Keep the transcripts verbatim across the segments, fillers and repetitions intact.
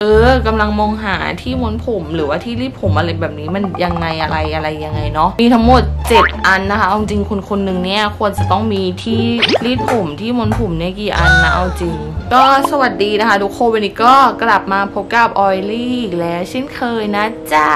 เออกำลังมองหาที่ม้วนผมหรือว่าที่รีดผมอะไรแบบนี้มันยังไงอะไรอะไรยังไงเนาะมีทั้งหมดเจ็ดอันนะคะเอาจริงคนคนหนึ่งเนี่ยควรจะต้องมีที่รีดผมที่ม้วนผมเนี่ยกี่อันนะเอาจริงก็สวัสดีนะคะทุกคนวันนี้ก็กลับมาพบกับออยลี่อีกแล้วเช่นเคยนะจ๊ะ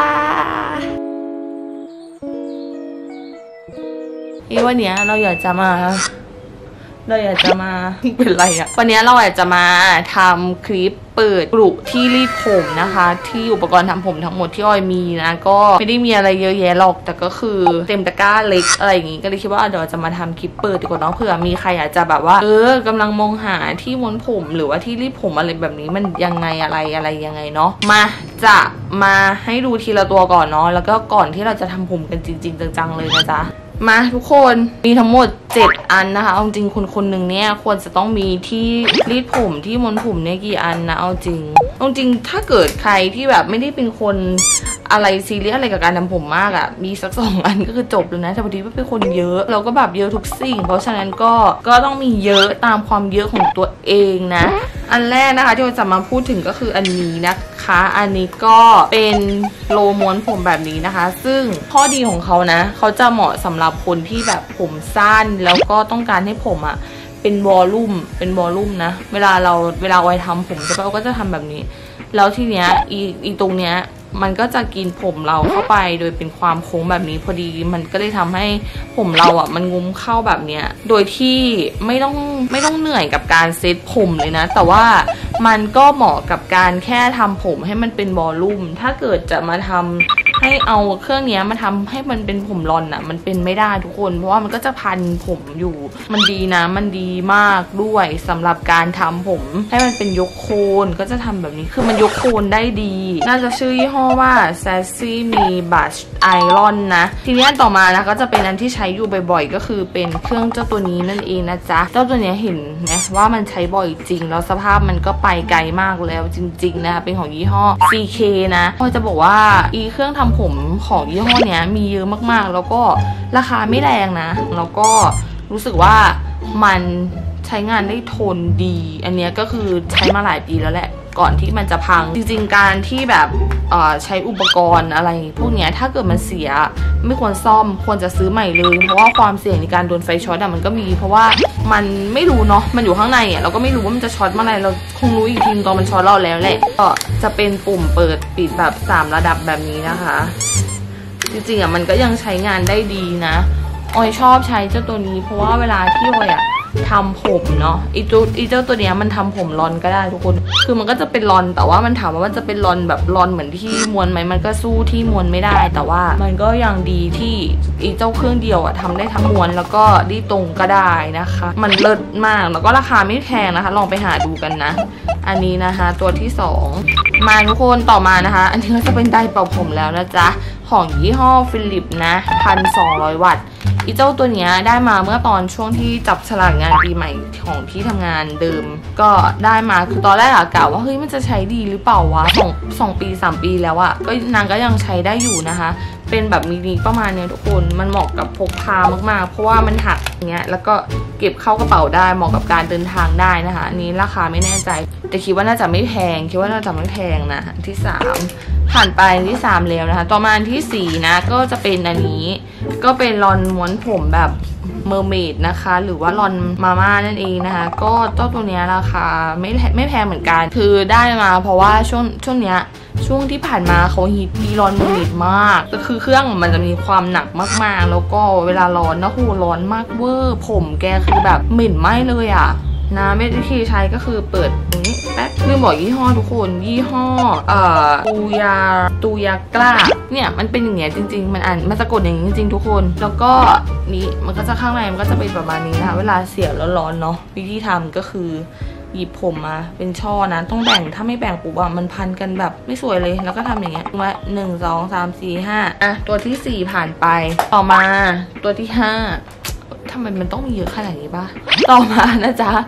อีวันนี้เราอยากจะมาเราอยากจะมาเป็นไรอะวันนี้เราอยากจะมาทำคลิปเปิดกลุ่มที่รีดผมนะคะที่อุปกรณ์ทำผมทั้งหมดที่ออยมีนะก็ไม่ได้มีอะไรเยอะแยะหรอกแต่ก็คือเต็มตะกร้าเล็กอะไรอย่างงี้ก็เลยคิดว่าเดี๋ยวจะมาทำคลิปเปิดดีกว่าเนาะเผื่อมีใครอยากจะแบบว่าเออกำลังมองหาที่ม้วนผมหรือว่าที่รีดผมอะไรแบบนี้มันยังไงอะไรอะไรยังไงเนาะมาจะมาให้ดูทีละตัวก่อนเนาะแล้วก็ก่อนที่เราจะทำผมกันจริงๆจังๆเลยนะจ๊ะมาทุกคนมีทั้งหมดเจ็ดอันนะคะเอาจริงคนคนหนึ่งเนี่ยควรจะต้องมีที่รีดผมที่ม้วนผมเนี่ยกี่อันนะเอาจริงเอาจริงถ้าเกิดใครที่แบบไม่ได้เป็นคนอะไรซีเรียสอะไรกับการทำผมมากอะ่ะมีสักสองอันก็คือจบแล้วนะแต่พอดีว่าเป็นคนเยอะเราก็แบบเยอะทุกสิ่งเพราะฉะนั้นก็ก็ต้องมีเยอะตามความเยอะของตัวเองนะอันแรกนะคะที่เราจะมาพูดถึงก็คืออันนี้นะคะอันนี้ก็เป็นโลม้วนผมแบบนี้นะคะซึ่งข้อดีของเขานะเขาจะเหมาะสำหรับคนที่แบบผมสั้นแล้วก็ต้องการให้ผมอะเป็นวอลลุ่มเป็นวอลลุ่มนะเวลาเราเวลาไว้ทำผมใช่ปะเราก็จะทำแบบนี้แล้วทีเนี้ยอีอีตรงเนี้ยมันก็จะกินผมเราเข้าไปโดยเป็นความโค้งแบบนี้พอดีมันก็เลยทำให้ผมเราอ่ะมันงุ้มเข้าแบบเนี้ยโดยที่ไม่ต้องไม่ต้องเหนื่อยกับการเซตผมเลยนะแต่ว่ามันก็เหมาะกับการแค่ทำผมให้มันเป็นวอลลุ่มถ้าเกิดจะมาทำให้เอาเครื่องนี้มาทำให้มันเป็นผมรอนอ่ะมันเป็นไม่ได้ทุกคนเพราะว่ามันก็จะพันผมอยู่มันดีนะมันดีมากด้วยสำหรับการทำผมให้มันเป็นยกโคนก็จะทำแบบนี้คือมันยกโคนได้ดีน่าจะชื่อยี่ห้อว่า Sassy Me Brush Iron นะทีนี้ต่อมานะก็จะเป็นอันที่ใช้อยู่บ่อยๆก็คือเป็นเครื่องเจ้าตัวนี้นั่นเองนะจ๊ะเจ้าตัวนี้เห็นไหมว่ามันใช้บ่อยจริงแล้วสภาพมันก็ไปไกลมากแล้วจริงๆนะคะเป็นของยี่ห้อ ซี เค นะก็จะบอกว่าอีเครื่องทำผมของยี่ห้อเนี้ยมีเยอะมากๆแล้วก็ราคาไม่แรงนะแล้วก็รู้สึกว่ามันใช้งานได้ทนดีอันเนี้ยก็คือใช้มาหลายปีแล้วแหละก่อนที่มันจะพังจริงๆการที่แบบใช้อุปกรณ์อะไรพวกเนี้ยถ้าเกิดมันเสียไม่ควรซ่อมควรจะซื้อใหม่เลยเพราะว่าความเสี่ยงในการโดนไฟช็อตมันก็มีเพราะว่ามันไม่รู้เนาะมันอยู่ข้างในอ่ะเราก็ไม่รู้ว่ามันจะช็อตเมื่อไหร่เราคงรู้อีกทีตอนมันช็อตเราแล้วแหละก็จะเป็นปุ่มเปิดปิดแบบสามระดับแบบนี้นะคะจริงๆอ่ะมันก็ยังใช้งานได้ดีนะออยชอบใช้เจ้าตัวนี้เพราะว่าเวลาที่ออยอ่ะทำผมเนาะอีเจ้าอีเจ้าตัวเนี้ยมันทำผมรอนก็ได้ทุกคนคือมันก็จะเป็นรอนแต่ว่ามันถามว่ามันจะเป็นรอนแบบรอนเหมือนที่ม้วนไหมมันก็สู้ที่ม้วนไม่ได้แต่ว่ามันก็ยังดีที่อีเจ้าเครื่องเดียวอะทำได้ทั้งม้วนแล้วก็ดีตรงก็ได้นะคะมันเลิศมากแล้วก็ราคาไม่แพงนะคะลองไปหาดูกันนะอันนี้นะคะตัวที่สองมาทุกคนต่อมานะคะอันนี้ก็จะเป็นไดร์เป่าผมแล้วนะจ๊ะของยี่ห้อฟิลิปนะพันสองร้อยวัตต์อีเจ้าตัวนี้ได้มาเมื่อตอนช่วงที่จับฉลากงานปีใหม่ของที่ทำงานเดิมก็ได้มาคือตอนแรกอะกะว่าเฮ้ยมันจะใช้ดีหรือเปล่าวะสองสองปีสามปีแล้วอะก็นางก็ยังใช้ได้อยู่นะคะเป็นแบบมินิประมาณเนี้ยทุกคนมันเหมาะกับพกพามากๆเพราะว่ามันหักอย่างเงี้ยแล้วก็เก็บเข้ากระเป๋าได้เหมาะกับการเดินทางได้นะคะอันนี้ราคาไม่แน่ใจแต่คิดว่าน่าจะไม่แพงคิดว่าน่าจะไม่แพงนะที่สามผ่านไปที่สามแล้วนะคะต่อมาที่สี่นะก็จะเป็นอันนี้ก็เป็นรอนม้วนผมแบบเมอร์เมดนะคะหรือว่ารอนมาม่านั่นเองนะคะก็เจ้าตัวนี้ราคาไม่ไม่แพงเหมือนกันคือได้มาเพราะว่าช่วงช่วงเนี้ยช่วงที่ผ่านมาเขาฮิตมีรอนเมอร์เมดมากก็คือเครื่องมันจะมีความหนักมากๆแล้วก็เวลาร้อนนะหูร้อนมากเวอร์ผมแกคือแบบเหม็นไหม้เลยอ่ะนะวิธีใช้ก็คือเปิดตรงนี้แป๊บลืมบอกยี่ห้อทุกคนยี่ห้อเอ่อตูยาตูยากล้าเนี่ยมันเป็นอย่างเงี้ยจริงๆมันอ่านมันสะกดอย่างนี้จริงๆทุกคนแล้วก็นี่มันก็จะข้างในมันก็จะเป็นประมาณนี้นะคะเวลาเสียบแล้วร้อนเนาะวิธีทำก็คือหยิบผมมาเป็นช่อนะต้องแบ่งถ้าไม่แบ่งปุ๊บอะมันพันกันแบบไม่สวยเลยแล้วก็ทำอย่างเงี้ยว่าหนึ่งสองสามสี่ห้าอ่ะตัวที่สี่ผ่านไปต่อมาตัวที่ห้าทำไมมันต้องมีเยอะขนาดนี้ป่ะต่อมานะจ๊ะ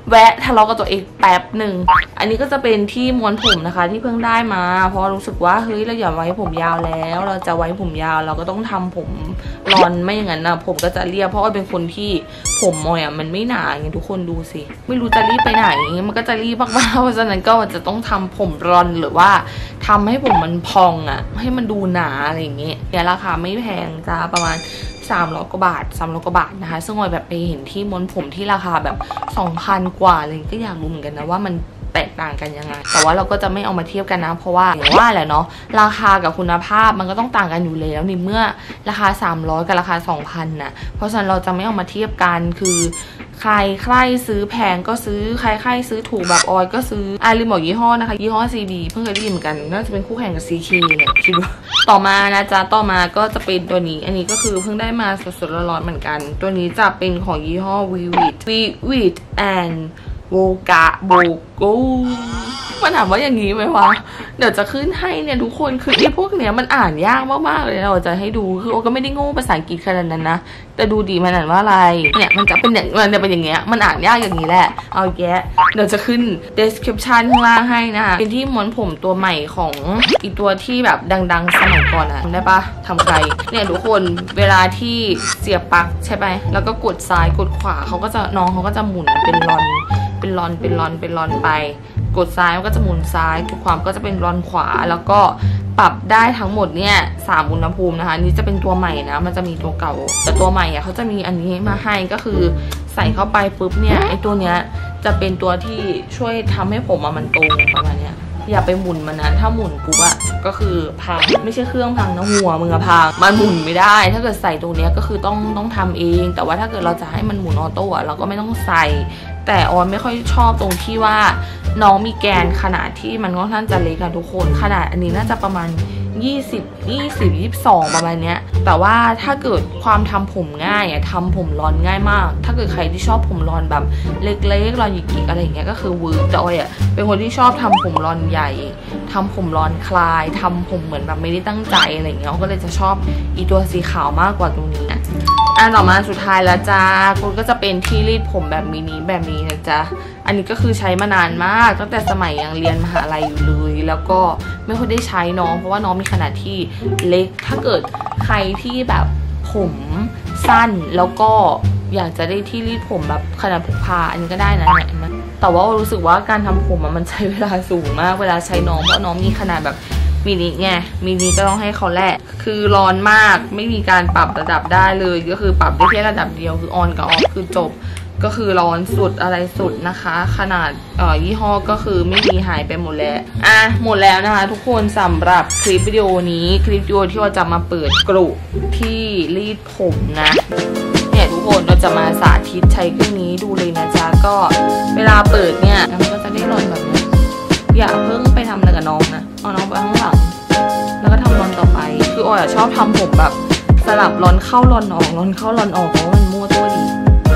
แวะทะเลาะกับตัวเองแป๊บหนึ่งอันนี้ก็จะเป็นที่ม้วนผมนะคะที่เพิ่งได้มาเพราะรู้สึกว่าเฮ้ยเราอย่าไว้ผมยาวแล้วเราจะไว้ผมยาวเราก็ต้องทำผมรอนไม่อย่างนั้นนะผมก็จะเรียบเพราะว่าเป็นคนที่ผมมอยอ่ะมันไม่หนาอย่างทุกคนดูสิไม่รู้จะรีบไปไหนมันก็จะรีบมากๆเพราะฉะนั้นก็จะต้องทำผมรอนหรือว่าทำให้ผมมันพองอ่ะให้มันดูหนาอะไรอย่างเงี้ยเนี่ยราคาไม่แพงจ้าประมาณสามร้อยกว่าบาทสามร้อยกว่าบาทนะคะซึ่งออยแบบไปเห็นที่ม้วนผมที่ราคาแบบ สองพัน กว่าเลยก็อยากรู้เหมือนกันนะว่ามันแตกต่างกันยังไงแต่ว่าเราก็จะไม่เอามาเทียบกันนะเพราะว่าอย่างว่าแหละเนาะราคากับคุณภาพมันก็ต้องต่างกันอยู่แล้วในเมื่อราคาสามร้อยกับราคา สองพัน น่ะเพราะฉะนั้นเราจะไม่เอามาเทียบกันคือใครใครซื้อแพงก็ซื้อใครใครซื้อถูกแบบออยก็ซื้ออ่าลืมบอกยี่ห้อนะคะยี่ห้อ ซี บี เพิ่งเคยได้ยินเหมือนกันน่าจะเป็นคู่แข่งกับ ซี เค เนี่ยคิดว่าต่อมานะจ๊ะต่อมาก็จะเป็นตัวนี้อันนี้ก็คือเพิ่งได้มาสดๆร้อนๆเหมือนกันตัวนี้จะเป็นของยี่ห้อ Vivid Vivid and โวกะโบโกมันถามว่าอย่างนี้ไหมวะเดี๋ยวจะขึ้นให้เนี่ยทุกคนคือไอ้พวกเนี้ยมันอ่านยากมากๆเลยเราจะให้ดูคือโอก็ไม่ได้โง่ภาษาอังกฤษขนาดนั้นนะแต่ดูดีมันอ่านว่าอะไรเนี่ยมันจะเป็นอย่างมันจะเป็นอย่างเงี้ยมันอ่านยากอย่างนี้แหละเอาแยะเดี๋ยวจะขึ้น description ข้างล่างให้นะคะเป็นที่ม้วนผมตัวใหม่ของอีตัวที่แบบดังๆสมัยก่อนอะได้ปะทำใครเนี่ยทุกคนเวลาที่เสียบปลั๊กใช่ไหมแล้วก็กดซ้ายกดขวาเขาก็จะน้องเขาก็จะหมุนเป็นรอนเป็นรอนเป็นรอนเป็นรอนไปกดซ้ายมันก็จะหมุนซ้ายกดขวาก็จะเป็นรอนขวาแล้วก็ปรับได้ทั้งหมดเนี่ยสามอุณหภูมินะคะนี่จะเป็นตัวใหม่นะมันจะมีตัวเก่าแต่ตัวใหม่อ่ะเขาจะมีอันนี้มาให้ก็คือใส่เข้าไปปุ๊บเนี่ยไอตัวเนี้ยจะเป็นตัวที่ช่วยทำให้ผมมันตรงประมาณเนี้ยอย่าไปหมุนมันนะถ้าหมุนปุ๊บอะก็คือพังไม่ใช่เครื่องพังนะหัวมึงอะพังมันหมุนไม่ได้ถ้าเกิดใส่ตรงเนี้ยก็คือต้องต้องทำเองแต่ว่าถ้าเกิดเราจะให้มันหมุนออโต้อะเราก็ไม่ต้องใส่แต่ออนไม่ค่อยชอบตรงที่ว่าน้องมีแกนขนาดที่มันค่อนข้างจะเล็กอะทุกคนขนาดอันนี้น่าจะประมาณยี่สิบ ยี่สิบ ยี่สิบสองประมาณเนี้ยแต่ว่าถ้าเกิดความทำผมง่ายอะทำผมรอนง่ายมากถ้าเกิดใครที่ชอบผมรอนแบบเล็กๆรอนหยิกๆอะไรอย่างเงี้ยก็คือเวิร์กแต่ออยอะเป็นคนที่ชอบทำผมรอนใหญ่ทำผมรอนคลายทำผมเหมือนแบบไม่ได้ตั้งใจอะไรอย่างเงี้ยก็เลยจะชอบอีตัวสีขาวมากกว่าตรงนี้นะอันต่อมาสุดท้ายแล้วจ้าคุณก็จะเป็นที่รีดผมแบบมินิแบบนี้นะจ๊ะอันนี้ก็คือใช้มานานมากตั้งแต่สมัยยังเรียนมหาลัยอยู่เลยแล้วก็ไม่ค่อยได้ใช้น้องเพราะว่าน้องมีขนาดที่เล็กถ้าเกิดใครที่แบบผมสั้นแล้วก็อยากจะได้ที่รีดผมแบบขนาดพกพาอันนี้ก็ได้นะเนี่ยแต่ว่ารู้สึกว่าการทำผมมันใช้เวลาสูงมากเวลาใช้น้องเพราะน้องมีขนาดแบบมินิไงมินิก็ต้องให้เขาแหละคือร้อนมากไม่มีการปรับระดับได้เลยก็คือปรับได้แค่ระดับเดียวคือออนกับออฟคือจบก็คือร้อนสุดอะไรสุดนะคะขนาดเอ่อยี่ห้อก็คือไม่มีหายไปหมดแล้วอ่ะหมดแล้วนะคะทุกคนสำหรับคลิปวิดีโอนี้คลิปวิดีโอที่เราจะมาเปิดกรุที่รีดผมนะเนี่ยทุกคนเราจะมาสาธิตใช้เครื่องนี้ดูเลยนะจ๊ะก็เวลาเปิดเนี่ยมันก็จะได้รอนแบบนี้อย่าเพิ่งไปทำอะไรกับน้องนะเอาน้องไปข้างหลังแล้วก็ทำรอนต่อไปคือออยชอบทำผมแบบสลับรอนเข้ารอนออกรอนเข้ารอนออกเพราะมันมั่วตัวดี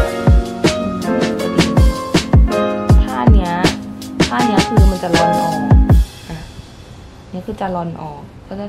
ท่าเนี้ยท่าเนี้ยคือมันจะรอนออกอ่ะนี่คือจะรอนออกก็จะ